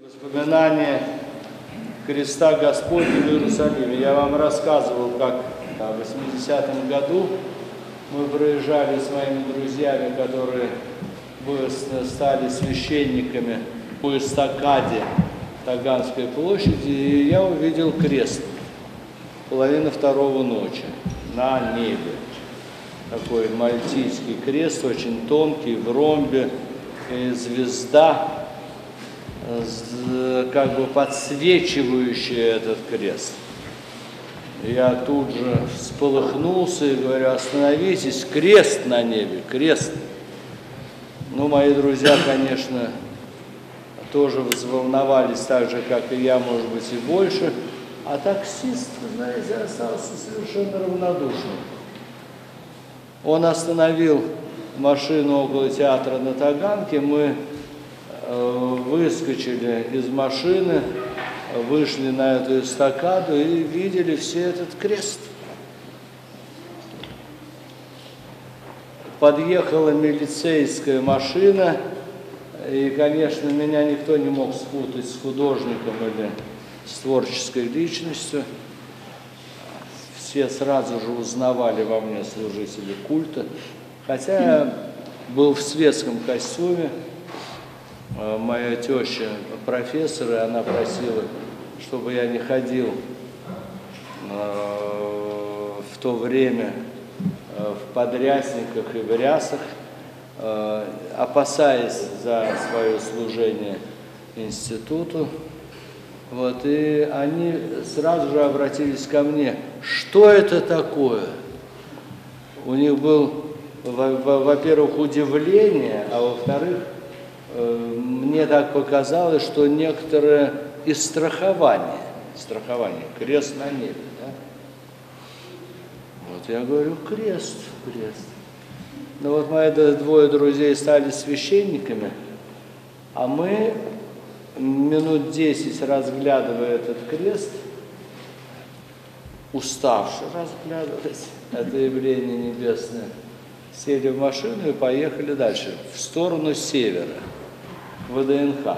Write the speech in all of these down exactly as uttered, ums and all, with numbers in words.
Воспоминание креста Господня в Иерусалиме. Я вам рассказывал, как в восьмидесятом году мы проезжали с моими друзьями, которые стали священниками по эстакаде Таганской площади, и я увидел крест половина второго ночи на небе. Такой мальтийский крест, очень тонкий, в ромбе, и звезда, как бы подсвечивающая этот крест. Я тут же всполыхнулся и говорю: остановитесь, крест на небе, крест. Ну, мои друзья, конечно, тоже взволновались так же, как и я, может быть, и больше. А таксист, знаете, остался совершенно равнодушным. Он остановил машину около театра на Таганке, мы э, выскочили из машины, вышли на эту эстакаду и видели все этот крест. Подъехала милицейская машина, и, конечно, меня никто не мог спутать с художником или с творческой личностью. Все сразу же узнавали во мне служителей культа, хотя я был в светском костюме. Моя теща профессор, и она просила, чтобы я не ходил в то время в подрясниках и в рясах, опасаясь за свое служение институту. Вот, и они сразу же обратились ко мне: что это такое? У них был, во-первых, удивление, а во-вторых, мне так показалось, что некоторое истрахование, страхование, крест на небе. Да? Вот я говорю: крест, крест. Ну вот мои двое друзей стали священниками, а мы минут десять, разглядывая этот крест, уставшие разглядывать это явление небесное, сели в машину и поехали дальше, в сторону севера, в ВДНХ.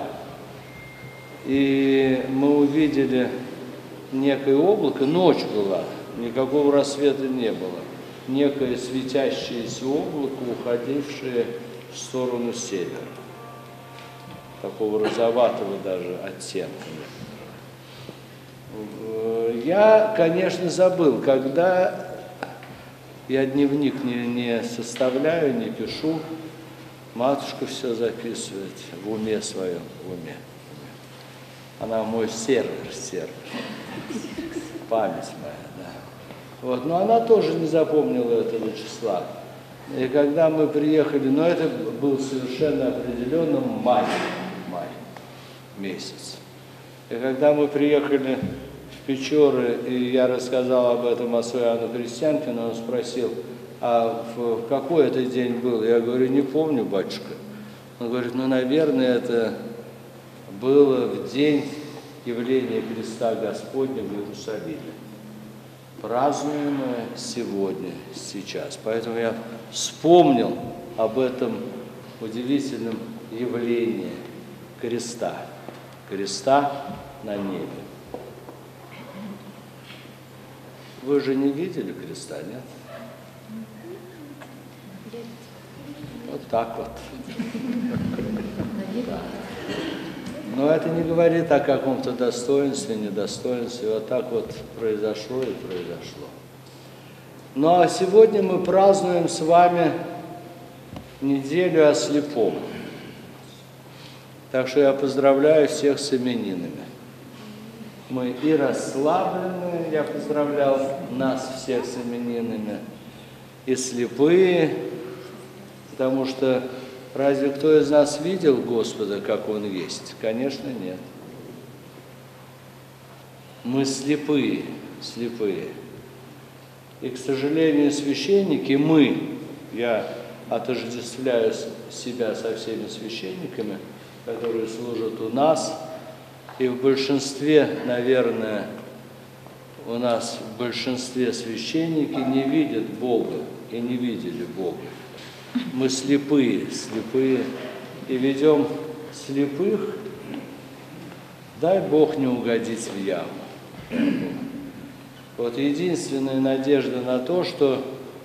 И мы увидели некое облако, ночь была, никакого рассвета не было, некое светящееся облако, уходившее в сторону севера, такого розоватого даже оттенка. Я, конечно, забыл, когда я дневник не, не составляю, не пишу, матушка все записывает в уме своем, в уме. Она мой сервер, сервер, память моя, да. Вот, но она тоже не запомнила этого числа. И когда мы приехали, но это был совершенно определенно май, май месяц. И когда мы приехали в Печоры, и я рассказал об этом отцу Иоанну Крестьянкину, он спросил: а в какой это день был? Я говорю: не помню, батюшка. Он говорит: ну, наверное, это было в день явления креста Господня в Иерусалиме, празднуемое сегодня, сейчас. Поэтому я вспомнил об этом удивительном явлении креста, креста на небе. Вы же не видели креста, нет? Вот так вот. Да. Но это не говорит о каком-то достоинстве, недостоинстве. Вот так вот произошло и произошло. Ну а сегодня мы празднуем с вами неделю о слепом. Так что я поздравляю всех с именинами. Мы и расслабленные, я поздравлял нас всех с именинами, и слепые, потому что разве кто из нас видел Господа, как Он есть? Конечно, нет. Мы слепые, слепые. И, к сожалению, священники, мы, я отождествляю себя со всеми священниками, которые служат у нас, и в большинстве, наверное, у нас в большинстве священники не видят Бога и не видели Бога. Мы слепые, слепые, и ведем слепых дай Бог не угодить в яму. Вот единственная надежда на то, что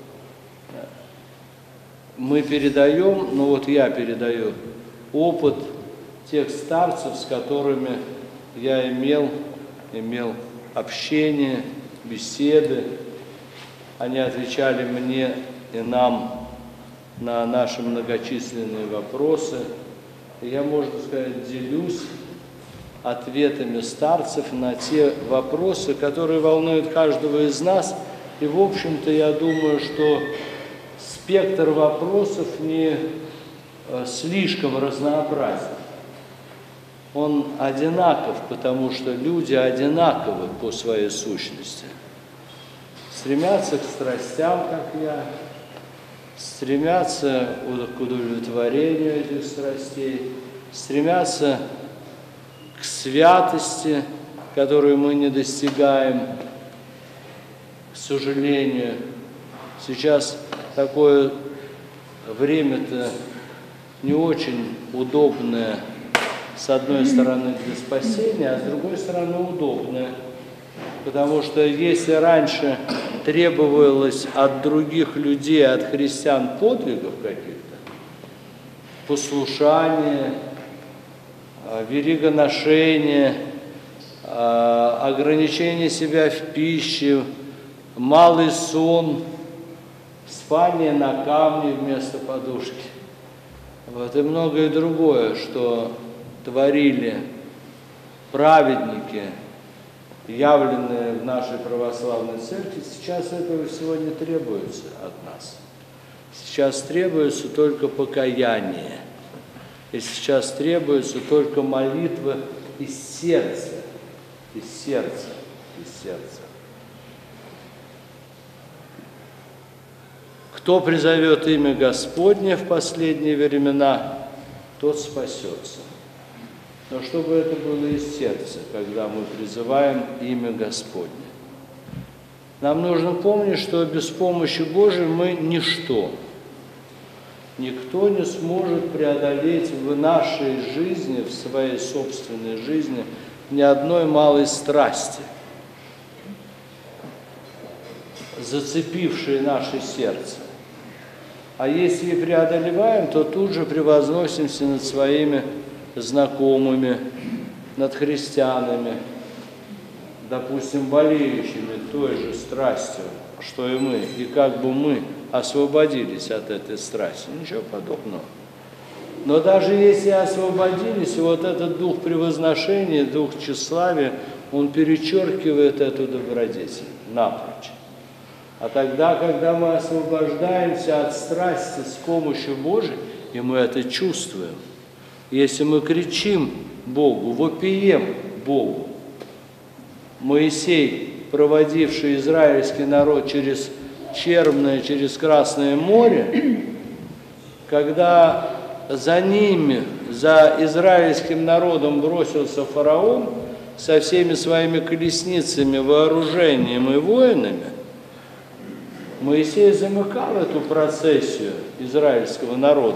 мы передаем, ну вот я передаю опыт тех старцев, с которыми я имел, имел общение, беседы. Они отвечали мне и нам на наши многочисленные вопросы. И я, можно сказать, делюсь ответами старцев на те вопросы, которые волнуют каждого из нас. И, в общем-то, я думаю, что спектр вопросов не слишком разнообразен. Он одинаков, потому что люди одинаковы по своей сущности. Стремятся к страстям, как я, стремятся к удовлетворению этих страстей, стремятся к святости, которую мы не достигаем, к сожалению. Сейчас такое время-то не очень удобное, с одной стороны, для спасения, а с другой стороны, удобное. Потому что если раньше требовалось от других людей, от христиан подвигов каких-то, послушание, веригоношение, ограничение себя в пище, малый сон, спание на камне вместо подушки, вот, и многое другое, что творили праведники, явленные в нашей православной церкви, сейчас этого всего не требуется от нас. Сейчас требуется только покаяние. И сейчас требуется только молитва из сердца, из сердца, из сердца. Кто призовет имя Господне в последние времена, тот спасется. Но чтобы это было из сердца, когда мы призываем имя Господне. Нам нужно помнить, что без помощи Божией мы ничто. Никто не сможет преодолеть в нашей жизни, в своей собственной жизни, ни одной малой страсти, зацепившей наше сердце. А если и преодолеваем, то тут же превозносимся над своими знакомыми, над христианами, допустим, болеющими той же страстью, что и мы, и как бы мы освободились от этой страсти. Ничего подобного. Но даже если освободились, вот этот дух превозношения, дух тщеславия, он перечеркивает эту добродетель напрочь. А тогда, когда мы освобождаемся от страсти с помощью Божией, и мы это чувствуем, если мы кричим Богу, вопием Богу, Моисей, проводивший израильский народ через Черное, через Красное море, когда за ними, за израильским народом бросился фараон со всеми своими колесницами, вооружением и воинами, Моисей замыкал эту процессию израильского народа.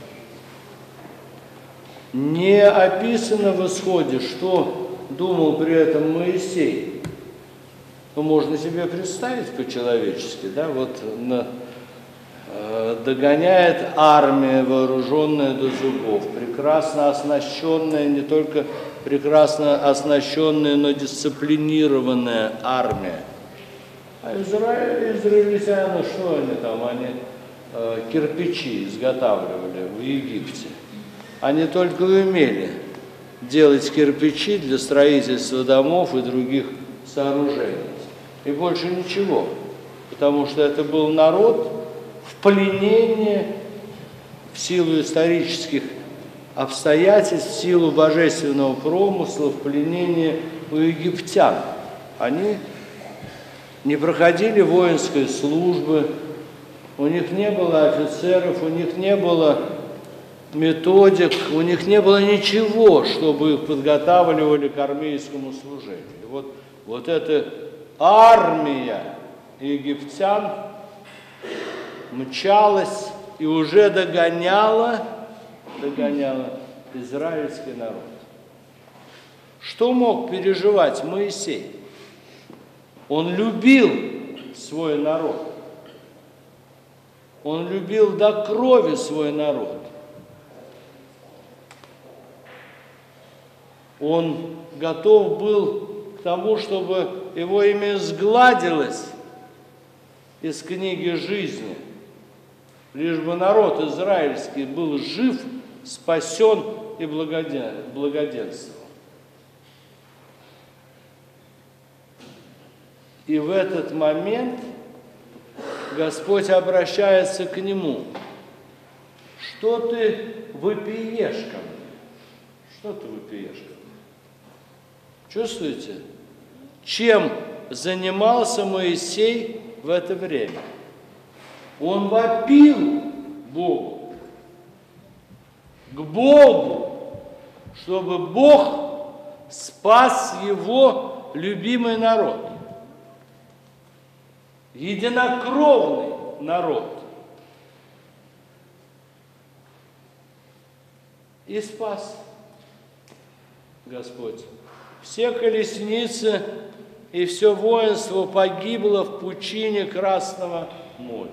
Не описано в Исходе, что думал при этом Моисей. Ну, можно себе представить по-человечески, да, вот на, э, догоняет армия, вооруженная до зубов, прекрасно оснащенная, не только прекрасно оснащенная, но дисциплинированная армия. А израиль, израильтяне, что они там, они э, кирпичи изготавливали в Египте. Они только умели делать кирпичи для строительства домов и других сооружений. И больше ничего, потому что это был народ в пленении в силу исторических обстоятельств, в силу божественного промысла, в пленении у египтян. Они не проходили воинской службы, у них не было офицеров, у них не было методик, у них не было ничего, чтобы их подготавливали к армейскому служению. И вот, вот эта армия египтян мчалась и уже догоняла, догоняла израильский народ. Что мог переживать Моисей? Он любил свой народ. Он любил до крови свой народ. Он готов был к тому, чтобы его имя сгладилось из книги жизни, лишь бы народ израильский был жив, спасен и благоденствовал. И в этот момент Господь обращается к нему. Что ты вопиешь ко мне? Что ты вопиешь ко мне? Чувствуете, чем занимался Моисей в это время? Он вопил Богу, к Богу, чтобы Бог спас его любимый народ, единокровный народ. И спас Господь. Все колесницы и все воинство погибло в пучине Красного моря.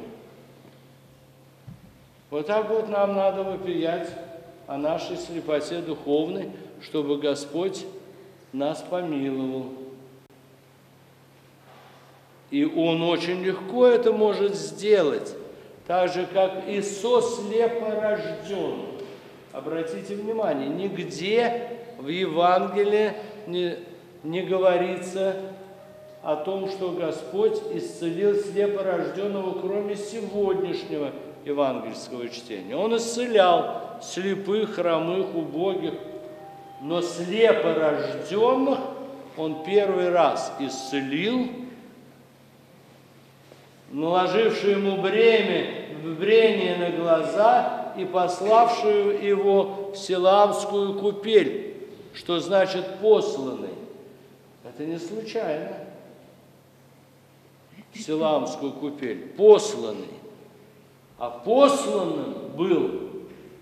Вот так вот нам надо вопиять о нашей слепоте духовной, чтобы Господь нас помиловал. И Он очень легко это может сделать, так же, как Иисус слепорожденный. Обратите внимание, нигде в Евангелии не, не говорится о том, что Господь исцелил слепорожденного, кроме сегодняшнего евангельского чтения. Он исцелял слепых, хромых, убогих, но слепорожденных Он первый раз исцелил, наложивший ему бремя, брение на глаза и пославшую его в Силаамскую купель, что значит посланный. Это не случайно. Силаамскую купель. Посланный. А посланным был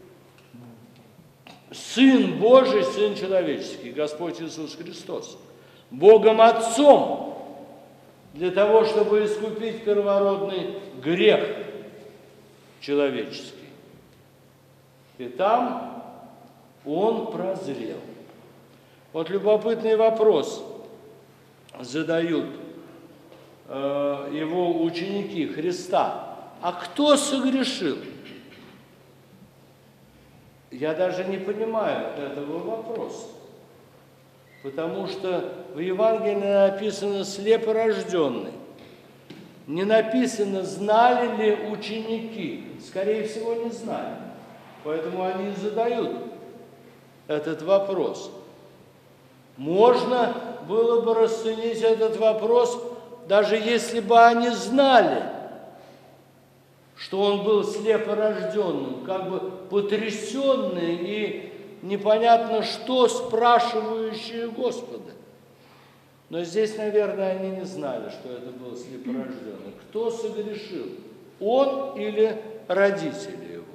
Сын Божий, Сын человеческий, Господь Иисус Христос, Богом Отцом, для того, чтобы искупить первородный грех человеческий. И там он прозрел. Вот любопытный вопрос задают э, его ученики Христа. А кто согрешил? Я даже не понимаю этого вопроса. Потому что в Евангелии написано «слепорожденный». Не написано, знали ли ученики. Скорее всего, не знали. Поэтому они задают этот вопрос. Можно было бы расценить этот вопрос, даже если бы они знали, что он был слепорожденным, как бы потрясенный и непонятно что спрашивающие Господа. Но здесь, наверное, они не знали, что это был слепорожденный. Кто согрешил? Он или родители его?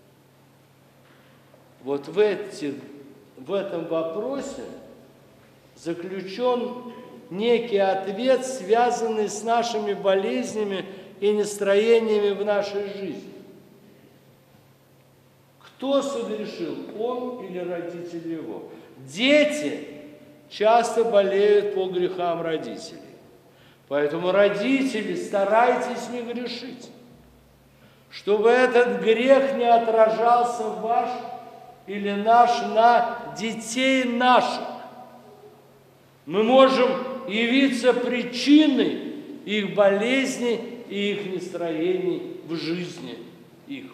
Вот в, эти, в этом вопросе заключен некий ответ, связанный с нашими болезнями и настроениями в нашей жизни. Кто согрешил, он или родители его? Дети часто болеют по грехам родителей. Поэтому, родители, старайтесь не грешить, чтобы этот грех не отражался ваш или наш на детей наших. Мы можем явиться причиной их болезней и их настроений в жизни их.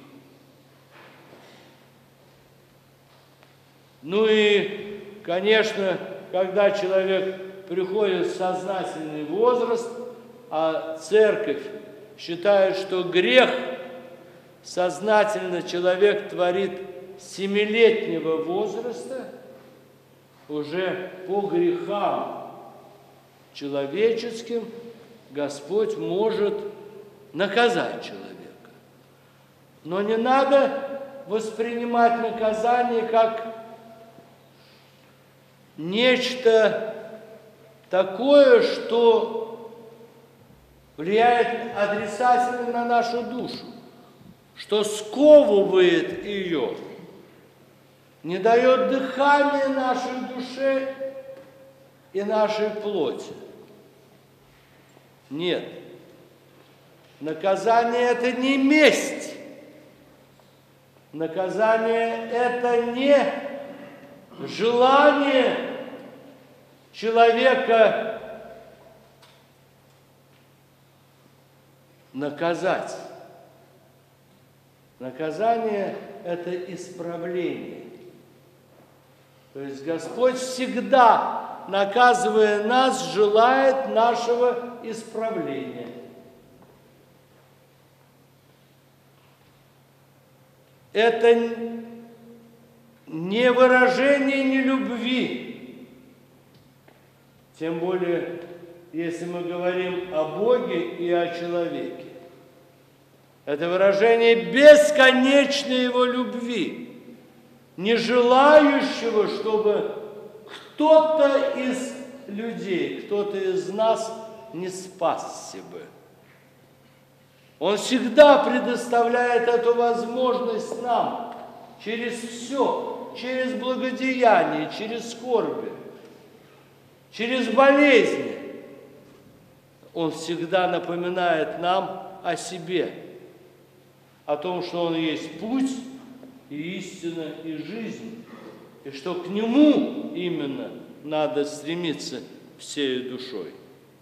Ну и, конечно, когда человек приходит в сознательный возраст, а церковь считает, что грех сознательно человек творит семилетнего возраста, уже по грехам человеческим Господь может наказать человека. Но не надо воспринимать наказание как нечто такое, что влияет отрицательно на нашу душу, что сковывает ее, не дает дыхания нашей душе и нашей плоти. Нет. Наказание – это не месть. Наказание – это не желание человека наказать. Наказание – это исправление. То есть Господь всегда, наказывая нас, желает нашего исправления. Это не выражение нелюбви, тем более, если мы говорим о Боге и о человеке. Это выражение бесконечной Его любви, не желающего, чтобы кто-то из людей, кто-то из нас не спасся бы. Он всегда предоставляет эту возможность нам через все, через благодеяние, через скорби, через болезни. Он всегда напоминает нам о себе, о том, что Он есть путь и истина и жизнь, и что к Нему именно надо стремиться всей душой.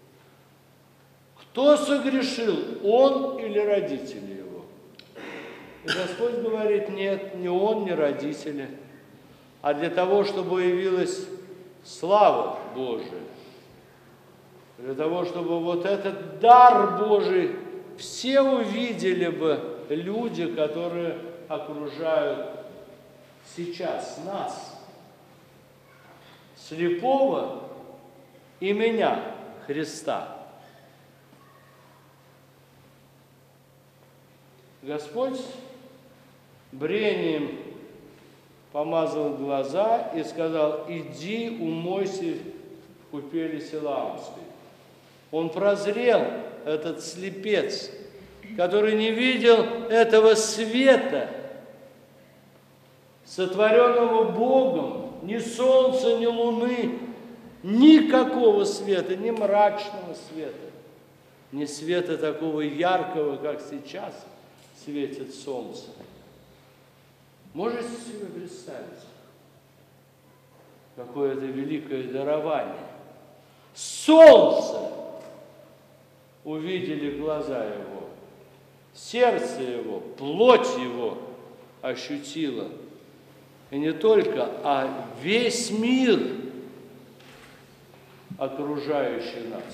Кто согрешил, он или родители его? И Господь говорит, нет, не он, не родители, а для того, чтобы явилась слава Божия, для того, чтобы вот этот дар Божий все увидели бы люди, которые окружают сейчас нас, слепого и меня, Христа. Господь брением помазал глаза и сказал, иди умойся в купели Силаамской. Он прозрел, этот слепец, который не видел этого света, сотворенного Богом, ни солнца, ни луны, никакого света, ни мрачного света, ни света такого яркого, как сейчас светит солнце. Можете себе представить, какое это великое дарование? Солнце увидели глаза его, сердце его, плоть его ощутила. И не только, а весь мир, окружающий нас.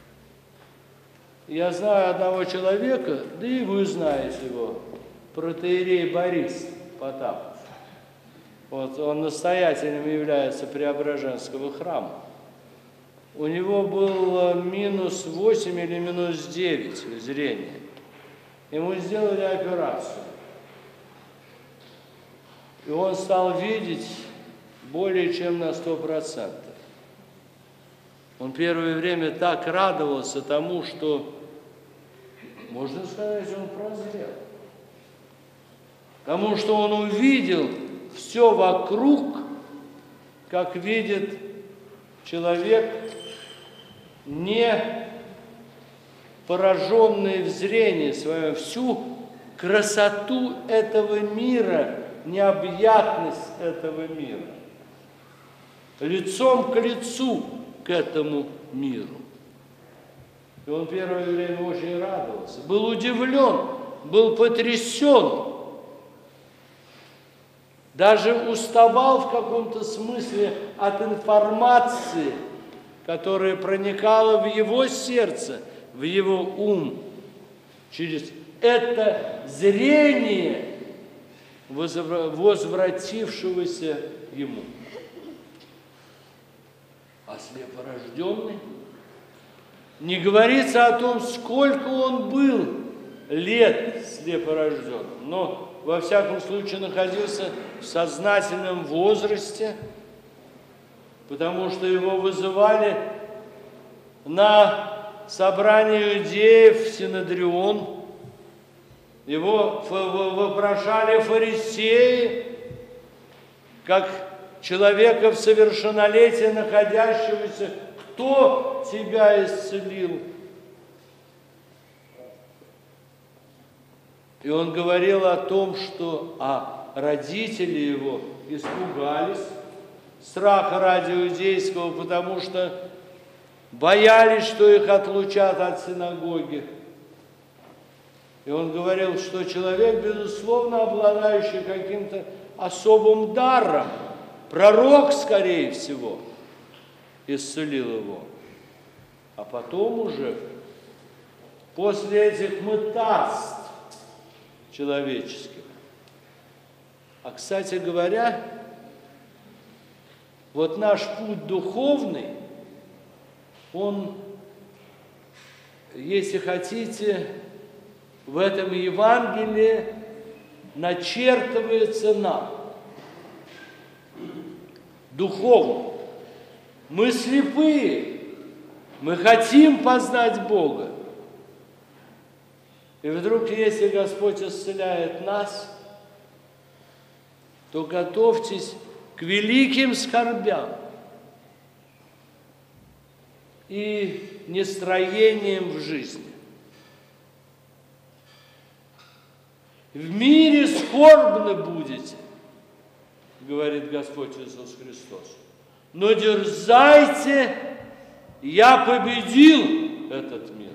Я знаю одного человека, да и вы знаете его, протоиерей Борис Потапов. Вот он настоятелем является Преображенского храма. У него было минус восемь или минус девять зрения. Ему сделали операцию. И он стал видеть более чем на сто процентов. Он первое время так радовался тому, что, можно сказать, он прозрел. Потому что он увидел все вокруг, как видит человек, не пораженный в зрении своем, всю красоту этого мира, необъятность этого мира, лицом к лицу к этому миру. И он первое время очень радовался, был удивлен, был потрясен, даже уставал в каком-то смысле от информации, которая проникала в его сердце, в его ум, через это зрение возвратившегося ему. А слепорожденный? Не говорится о том, сколько он был лет слепорожденным, но во всяком случае находился в сознательном возрасте, потому что его вызывали на собрание иудеев в Синедрион, его вопрошали фарисеи, как человека в совершеннолетии находящегося, кто тебя исцелил? И он говорил о том, что а родители его испугались страха ради иудейского, потому что боялись, что их отлучат от синагоги. И он говорил, что человек, безусловно, обладающий каким-то особым даром, пророк, скорее всего, исцелил его. А потом уже, после этих мытарств человеческих. А, кстати говоря, вот наш путь духовный, он, если хотите, в этом Евангелии начертывается нам. Духовно. Мы слепые, мы хотим познать Бога. И вдруг, если Господь исцеляет нас, то готовьтесь к великим скорбям и нестроениям в жизни. В мире скорбны будете, говорит Господь Иисус Христос. Но дерзайте, я победил этот мир.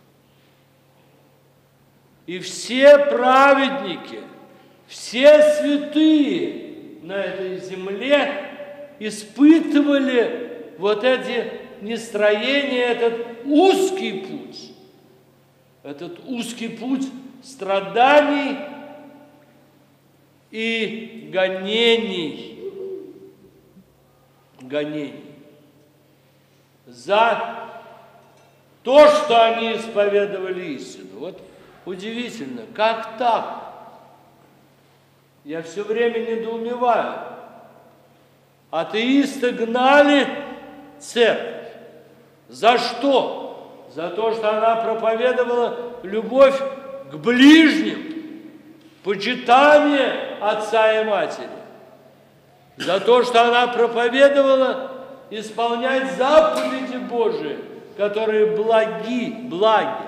И все праведники, все святые на этой земле испытывали вот эти нестроения, этот узкий путь, этот узкий путь страданий и гонений, гонений за то, что они исповедовали истину. Вот удивительно, как так? Я все время недоумеваю. Атеисты гнали церковь. За что? За то, что она проповедовала любовь к ближним, почитание отца и матери. За то, что она проповедовала исполнять заповеди Божии, которые благи, благи.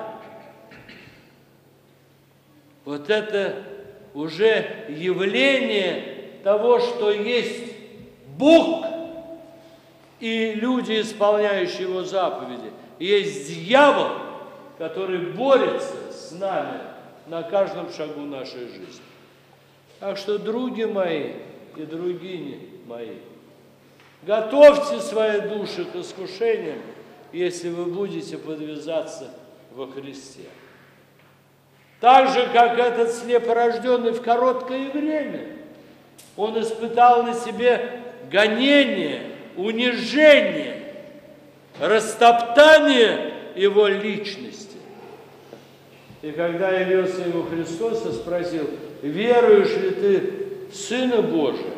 Вот это уже явление того, что есть Бог и люди, исполняющие Его заповеди. Есть дьявол, который борется с нами на каждом шагу нашей жизни. Так что, други мои и другини мои, готовьте свои души к искушениям, если вы будете подвязаться во Христе. Так же, как этот слепорожденный в короткое время, он испытал на себе гонение, унижение, растоптание его личности. И когда явился ему Христос и спросил: веруешь ли ты в Сына Божия?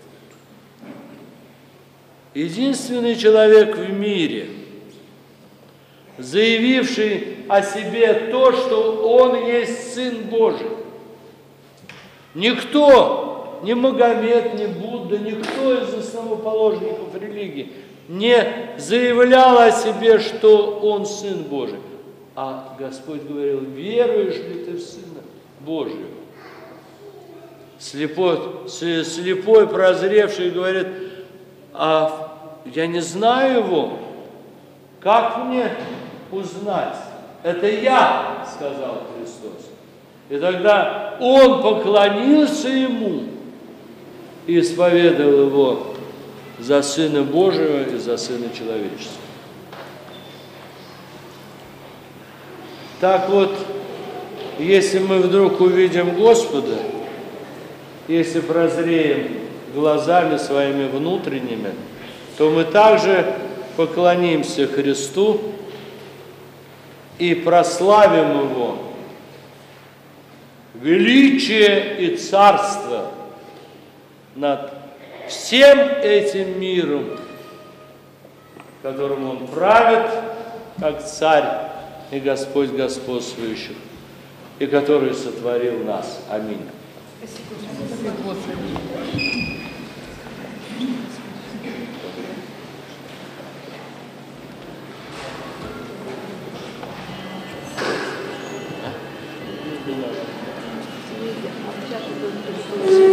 Единственный человек в мире, заявивший о себе то, что он есть Сын Божий. Никто, ни Магомед, ни Будда, никто из основоположников религии не заявлял о себе, что он Сын Божий. А Господь говорил: веруешь ли ты в Сына Божьего? Слепой, слепой прозревший говорит: а я не знаю его, как мне узнать? Это я, сказал Христос. И тогда он поклонился ему и исповедовал его за Сына Божьего и за Сына Человеческого. Так вот, если мы вдруг увидим Господа, если прозреем глазами своими внутренними, то мы также поклонимся Христу и прославим Его величие и царство над всем этим миром которым Он правит, как Царь и Господь господствующих, и который сотворил нас. Аминь. Спасибо.